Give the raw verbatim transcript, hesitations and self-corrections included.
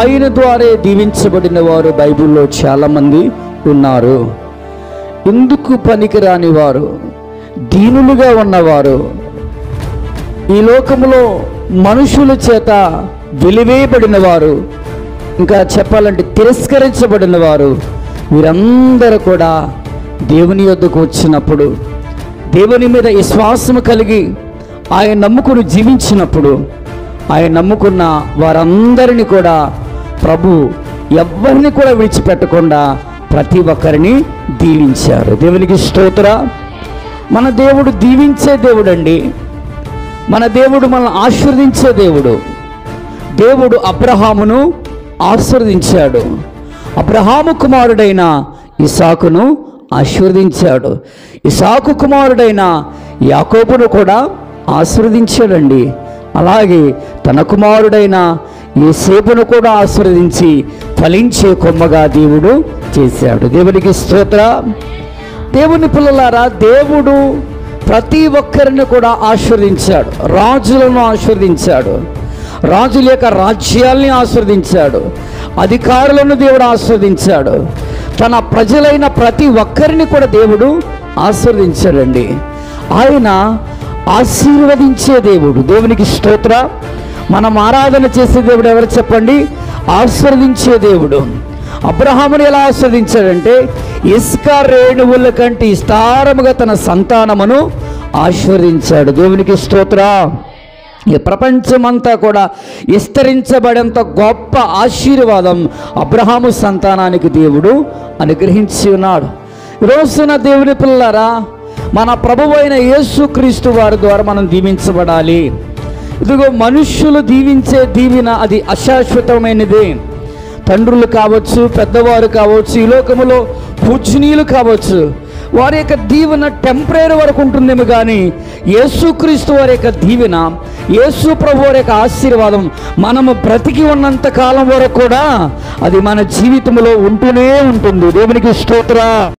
ఆయన ద్వారా దీవించబడిన వారు బైబిల్లో చాలామంది ఉన్నారు. ఎందుకు పనికిరాని వారు, దీనులుగా ఉన్నవారు, ఈ లోకములో మనుషుల చేత వెలివేయబడిన వారు, ఇంకా చెప్పాలంటే తిరస్కరించబడిన వారు, వీరందరూ కూడా దేవుని యొద్దకు వచ్చినప్పుడు, దేవుని మీద విశ్వాసము కలిగి ఆయన నమ్ముకుని జీవించినప్పుడు, ఆయన నమ్ముకున్న వారందరినీ కూడా ప్రభు ఎవరిని కూడా విడిచిపెట్టకుండా ప్రతి ఒక్కరిని దీవించారు. దేవునికి స్తోత్రం. మన దేవుడు దీవించే దేవుడు అండి. మన దేవుడు మనల్ని ఆశీర్వదించే దేవుడు. దేవుడు అబ్రహామును ఆశీర్వదించాడు. అబ్రహాము కుమారుడైన ఇసాకును ఆశీర్వదించాడు. ఇసాకు కుమారుడైన యాకోబును కూడా ఆశీర్వదించాడండి. అలాగే తన కుమారుడైన యోసేపును కూడా ఆశీర్వదించి ఫలించే కొమ్మగా దేవుడు చేశాడు. దేవునికి స్తోత్రం. దేవుని పిల్లలారా, దేవుడు ప్రతి ఒక్కరిని కూడా ఆశీర్వదించాడు. రాజులను ఆశీర్వదించాడు, రాజుల యొక్క రాజ్యాల్ని ఆశీర్వదించాడు, అధికారులను దేవుడు ఆశీర్వదించాడు. తన ప్రజలైన ప్రతి ఒక్కరిని కూడా దేవుడు ఆశీర్వదించాడండి. ఆయన ఆశీర్వదించే దేవుడు. దేవునికి స్తోత్రం. మనం ఆరాధన చేసే దేవుడు ఎవరు చెప్పండి? ఆశీర్వదించే దేవుడు. అబ్రహాముని ఎలా ఆశీర్వదించాడంటే ఇసుక రేణువుల కంటే విస్తారముగా తన సంతానమును ఆశీర్వదించాడు. దేవునికి స్తోత్రం. ఈ ప్రపంచమంతా కూడా విస్తరించబడేంత గొప్ప ఆశీర్వాదం అబ్రహాము సంతానానికి దేవుడు అనుగ్రహించి ఉన్నాడు. రోజున దేవుని పిల్లలారా, మన ప్రభువైన యేసుక్రీస్తు వారి ద్వారా మనం దీవించబడాలి. ఇదిగో మనుష్యులు దీవించే దీవెన అది అశాశ్వతమైనదే. తండ్రులు కావచ్చు, పెద్దవారు కావచ్చు, ఈ లోకములో పూజనీయులు కావచ్చు, వారి యొక్క దీవెన టెంపరీ వరకు ఉంటుందేమో కానీ యేసుక్రీస్తు వారి యొక్క దీవెన, యేసు ప్రభు వారి యొక్క ఆశీర్వాదం మనము బ్రతికి ఉన్నంత కాలం వరకు కూడా అది మన జీవితంలో ఉంటూనే ఉంటుంది. దేవునికి స్తోత్రం.